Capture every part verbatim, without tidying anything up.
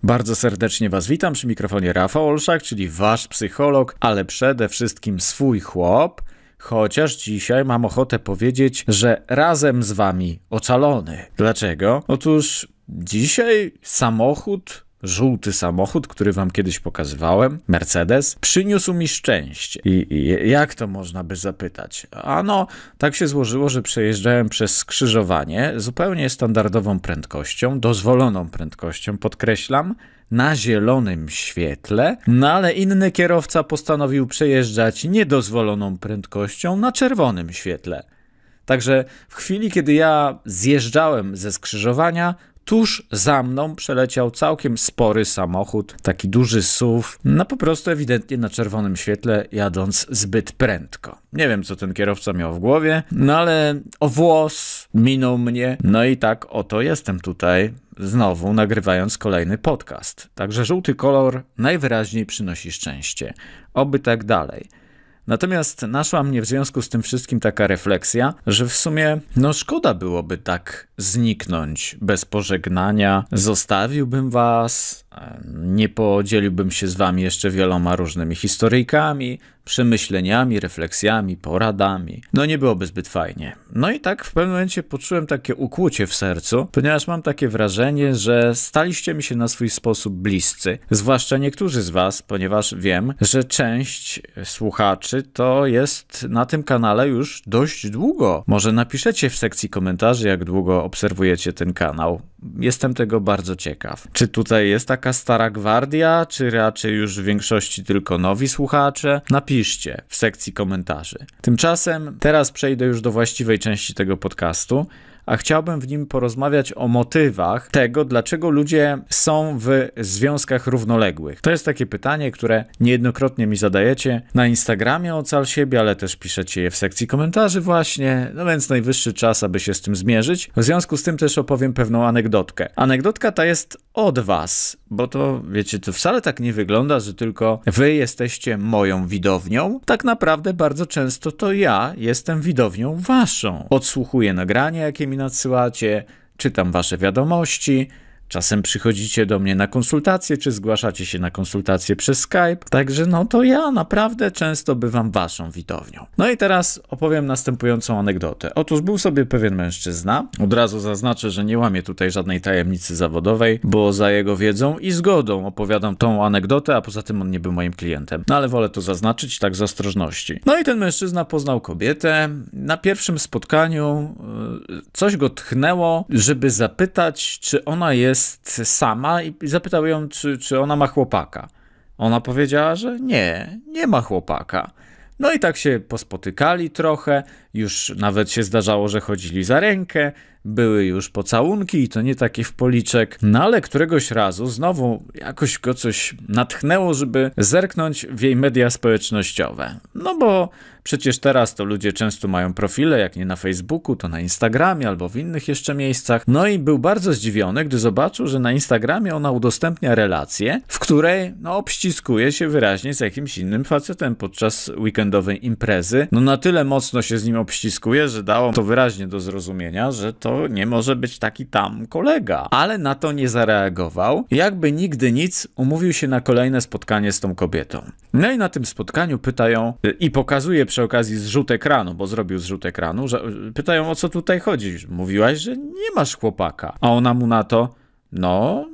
Bardzo serdecznie Was witam przy mikrofonie Rafał Olszak, czyli Wasz psycholog, ale przede wszystkim swój chłop, chociaż dzisiaj mam ochotę powiedzieć, że razem z Wami ocalony. Dlaczego? Otóż dzisiaj samochód, żółty samochód, który Wam kiedyś pokazywałem, Mercedes, przyniósł mi szczęście. I, i jak to można by zapytać? Ano, tak się złożyło, że przejeżdżałem przez skrzyżowanie zupełnie standardową prędkością, dozwoloną prędkością, podkreślam, na zielonym świetle, no ale inny kierowca postanowił przejeżdżać niedozwoloną prędkością na czerwonym świetle. Także w chwili, kiedy ja zjeżdżałem ze skrzyżowania, tuż za mną przeleciał całkiem spory samochód, taki duży S U V, no po prostu ewidentnie na czerwonym świetle, jadąc zbyt prędko. Nie wiem, co ten kierowca miał w głowie, no ale o włos minął mnie, no i tak oto jestem tutaj, znowu nagrywając kolejny podcast. Także żółty kolor najwyraźniej przynosi szczęście. Oby tak dalej. Natomiast naszła mnie w związku z tym wszystkim taka refleksja, że w sumie no szkoda byłoby tak zniknąć bez pożegnania. Zostawiłbym was, nie podzieliłbym się z wami jeszcze wieloma różnymi historyjkami, przemyśleniami, refleksjami, poradami. No nie byłoby zbyt fajnie. No i tak w pewnym momencie poczułem takie ukłucie w sercu, ponieważ mam takie wrażenie, że staliście mi się na swój sposób bliscy. Zwłaszcza niektórzy z was, ponieważ wiem, że część słuchaczy to jest na tym kanale już dość długo. Może napiszecie w sekcji komentarzy, jak długo obserwujecie ten kanał. Jestem tego bardzo ciekaw. Czy tutaj jest taka stara gwardia, czy raczej już w większości tylko nowi słuchacze? Napiszcie w sekcji komentarzy. Tymczasem teraz przejdę już do właściwej części tego podcastu, a chciałbym w nim porozmawiać o motywach tego, dlaczego ludzie są w związkach równoległych. To jest takie pytanie, które niejednokrotnie mi zadajecie na Instagramie Ocal Siebie, ale też piszecie je w sekcji komentarzy właśnie, no więc najwyższy czas, aby się z tym zmierzyć. W związku z tym też opowiem pewną anegdotkę. Anegdotka ta jest od was, bo to, wiecie, to wcale tak nie wygląda, że tylko wy jesteście moją widownią. Tak naprawdę bardzo często to ja jestem widownią waszą. Odsłuchuję nagrania, jakie mi nadsyłacie, czytam wasze wiadomości, czasem przychodzicie do mnie na konsultacje, czy zgłaszacie się na konsultacje przez Skype, także no to ja naprawdę często bywam waszą widownią. No i teraz opowiem następującą anegdotę. Otóż był sobie pewien mężczyzna, od razu zaznaczę, że nie łamię tutaj żadnej tajemnicy zawodowej, bo za jego wiedzą i zgodą opowiadam tą anegdotę, a poza tym on nie był moim klientem. No ale wolę to zaznaczyć tak z ostrożności. No i ten mężczyzna poznał kobietę. Na pierwszym spotkaniu yy, coś go tchnęło, żeby zapytać, czy ona jest jest sama i zapytał ją, czy, czy ona ma chłopaka. Ona powiedziała, że nie, nie ma chłopaka. No i tak się pospotykali trochę, już nawet się zdarzało, że chodzili za rękę, były już pocałunki i to nie takie w policzek. No ale któregoś razu znowu jakoś go coś natchnęło, żeby zerknąć w jej media społecznościowe. No bo przecież teraz to ludzie często mają profile, jak nie na Facebooku, to na Instagramie albo w innych jeszcze miejscach. No i był bardzo zdziwiony, gdy zobaczył, że na Instagramie ona udostępnia relację, w której no obściskuje się wyraźnie z jakimś innym facetem podczas weekendowej imprezy. No na tyle mocno się z nim obściskuje, że dało to wyraźnie do zrozumienia, że to nie może być taki tam kolega. Ale na to nie zareagował. Jakby nigdy nic, umówił się na kolejne spotkanie z tą kobietą. No i na tym spotkaniu pytają i pokazuje przy okazji zrzut ekranu, bo zrobił zrzut ekranu, że pytają, o co tutaj chodzi. Mówiłaś, że nie masz chłopaka. A ona mu na to, no,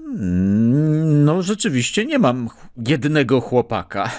no rzeczywiście nie mam jednego chłopaka.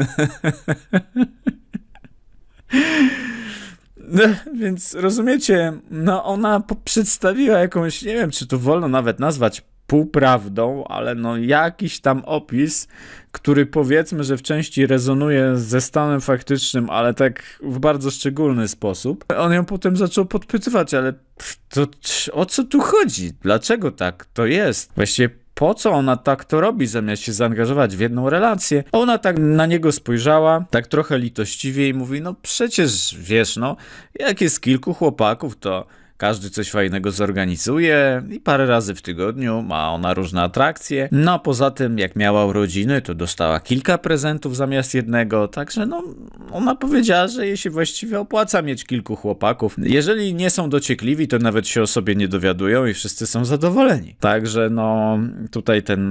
No, więc rozumiecie, no ona przedstawiła jakąś, nie wiem, czy to wolno nawet nazwać półprawdą, ale no jakiś tam opis, który powiedzmy, że w części rezonuje ze stanem faktycznym, ale tak w bardzo szczególny sposób. On ją potem zaczął podpytywać, ale to o co tu chodzi? Dlaczego tak to jest? Właściwie po co ona tak to robi, zamiast się zaangażować w jedną relację? Ona tak na niego spojrzała, tak trochę litościwie i mówi, no przecież wiesz, no, jak jest kilku chłopaków, to każdy coś fajnego zorganizuje i parę razy w tygodniu ma ona różne atrakcje. No a poza tym, jak miała urodziny, to dostała kilka prezentów zamiast jednego, także no ona powiedziała, że jej się właściwie opłaca mieć kilku chłopaków. Jeżeli nie są dociekliwi, to nawet się o sobie nie dowiadują i wszyscy są zadowoleni. Także no tutaj ten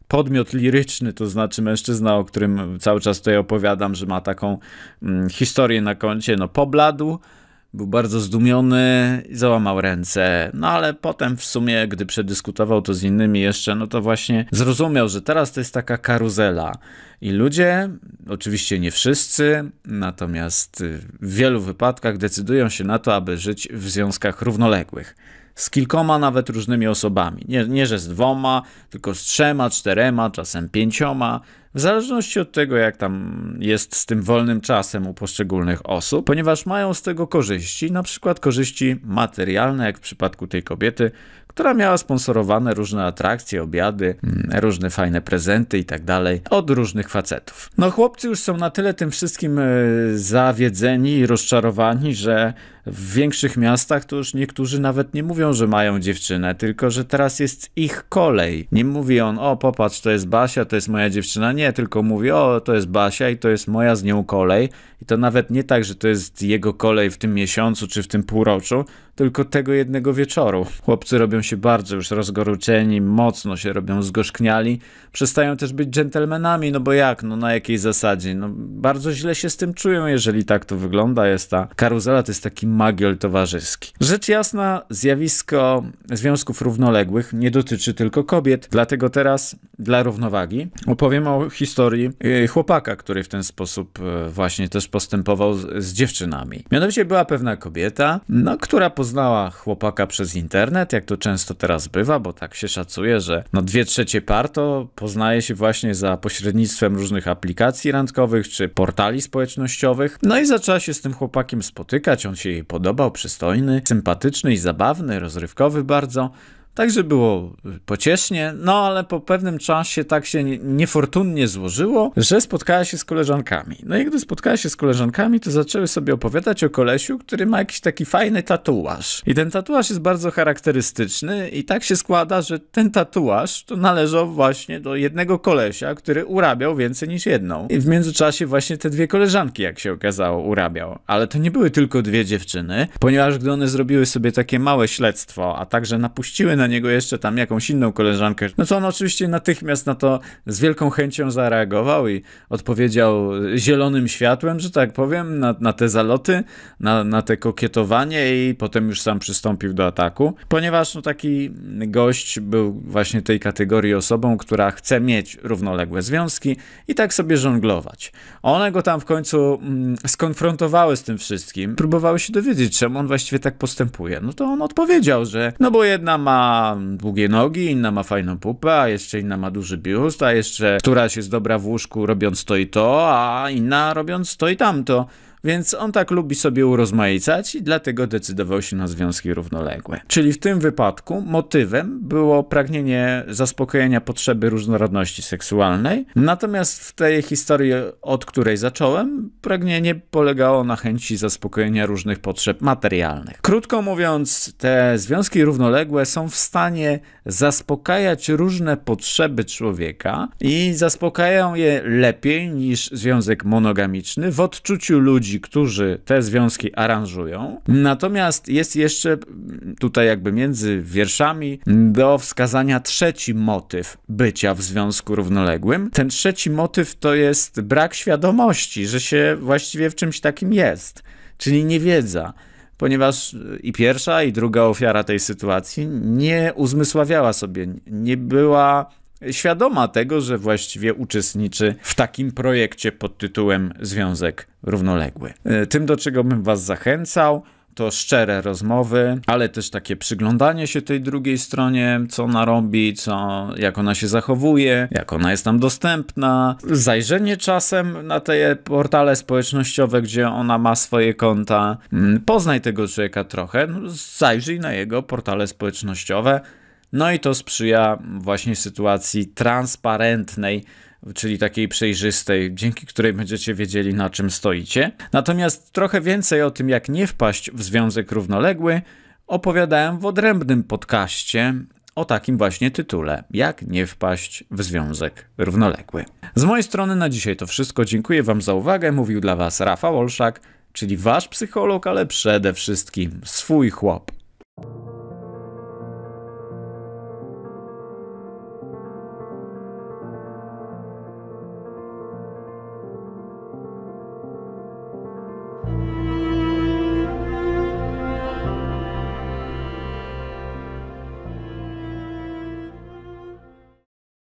podmiot liryczny, to znaczy mężczyzna, o którym cały czas tutaj opowiadam, że ma taką mm, historię na koncie, no pobladł, był bardzo zdumiony i załamał ręce, no ale potem w sumie, gdy przedyskutował to z innymi jeszcze, no to właśnie zrozumiał, że teraz to jest taka karuzela i ludzie, oczywiście nie wszyscy, natomiast w wielu wypadkach decydują się na to, aby żyć w związkach równoległych. Z kilkoma nawet różnymi osobami. Nie, nie, że z dwoma, tylko z trzema, czterema, czasem pięcioma. W zależności od tego, jak tam jest z tym wolnym czasem u poszczególnych osób, ponieważ mają z tego korzyści, na przykład korzyści materialne, jak w przypadku tej kobiety, która miała sponsorowane różne atrakcje, obiady, różne fajne prezenty i tak dalej od różnych facetów. No chłopcy już są na tyle tym wszystkim zawiedzeni i rozczarowani, że w większych miastach to już niektórzy nawet nie mówią, że mają dziewczynę, tylko że teraz jest ich kolej. Nie mówi on, o popatrz, to jest Basia, to jest moja dziewczyna. Nie, tylko mówi, o to jest Basia i to jest moja z nią kolej. I to nawet nie tak, że to jest jego kolej w tym miesiącu czy w tym półroczu, tylko tego jednego wieczoru. Chłopcy robią się bardzo już rozgoryczeni, mocno się robią zgorzkniali, przestają też być dżentelmenami, no bo jak, no na jakiej zasadzie? No bardzo źle się z tym czują, jeżeli tak to wygląda. Jest ta karuzela, to jest taki magiol towarzyski. Rzecz jasna, zjawisko związków równoległych nie dotyczy tylko kobiet, dlatego teraz dla równowagi opowiem o historii chłopaka, który w ten sposób właśnie też postępował z, z dziewczynami. Mianowicie była pewna kobieta, no, która poznała chłopaka przez internet, jak to często teraz bywa, bo tak się szacuje, że no dwie trzecie par to poznaje się właśnie za pośrednictwem różnych aplikacji randkowych czy portali społecznościowych. No i zaczęła się z tym chłopakiem spotykać, on się jej podobał, przystojny, sympatyczny i zabawny, rozrywkowy bardzo. Także było pociesznie, no ale po pewnym czasie tak się niefortunnie złożyło, że spotkała się z koleżankami. No i gdy spotkała się z koleżankami, to zaczęły sobie opowiadać o kolesiu, który ma jakiś taki fajny tatuaż. I ten tatuaż jest bardzo charakterystyczny i tak się składa, że ten tatuaż to należał właśnie do jednego kolesia, który urabiał więcej niż jedną. I w międzyczasie właśnie te dwie koleżanki, jak się okazało, urabiał. Ale to nie były tylko dwie dziewczyny, ponieważ gdy one zrobiły sobie takie małe śledztwo, a także napuściły na niego jeszcze tam jakąś inną koleżankę, no to on oczywiście natychmiast na to z wielką chęcią zareagował i odpowiedział zielonym światłem, że tak powiem, na, na te zaloty, na, na te kokietowanie i potem już sam przystąpił do ataku, ponieważ no, taki gość był właśnie tej kategorii osobą, która chce mieć równoległe związki i tak sobie żonglować. One go tam w końcu mm, skonfrontowały z tym wszystkim, próbowały się dowiedzieć, czemu on właściwie tak postępuje. No to on odpowiedział, że no bo jedna ma długie nogi, inna ma fajną pupę, a jeszcze inna ma duży biust, a jeszcze któraś jest dobra w łóżku robiąc to i to, a inna robiąc to i tamto. Więc on tak lubi sobie urozmaicać i dlatego decydował się na związki równoległe. Czyli w tym wypadku motywem było pragnienie zaspokojenia potrzeby różnorodności seksualnej, natomiast w tej historii, od której zacząłem, pragnienie polegało na chęci zaspokojenia różnych potrzeb materialnych. Krótko mówiąc, te związki równoległe są w stanie zaspokajać różne potrzeby człowieka i zaspokajają je lepiej niż związek monogamiczny w odczuciu ludzi, którzy te związki aranżują. Natomiast jest jeszcze tutaj jakby między wierszami do wskazania trzeci motyw bycia w związku równoległym. Ten trzeci motyw to jest brak świadomości, że się właściwie w czymś takim jest, czyli niewiedza. Ponieważ i pierwsza, i druga ofiara tej sytuacji nie uzmysławiała sobie, nie była świadoma tego, że właściwie uczestniczy w takim projekcie pod tytułem Związek Równoległy. Tym, do czego bym was zachęcał, to szczere rozmowy, ale też takie przyglądanie się tej drugiej stronie, co ona robi, co, jak ona się zachowuje, jak ona jest tam dostępna. Zajrzenie czasem na te portale społecznościowe, gdzie ona ma swoje konta. Poznaj tego człowieka trochę, no, zajrzyj na jego portale społecznościowe. No i to sprzyja właśnie sytuacji transparentnej, czyli takiej przejrzystej, dzięki której będziecie wiedzieli, na czym stoicie. Natomiast trochę więcej o tym, jak nie wpaść w związek równoległy, opowiadałem w odrębnym podcaście o takim właśnie tytule: Jak nie wpaść w związek równoległy. Z mojej strony na dzisiaj to wszystko. Dziękuję wam za uwagę. Mówił dla was Rafał Olszak, czyli wasz psycholog, ale przede wszystkim swój chłop.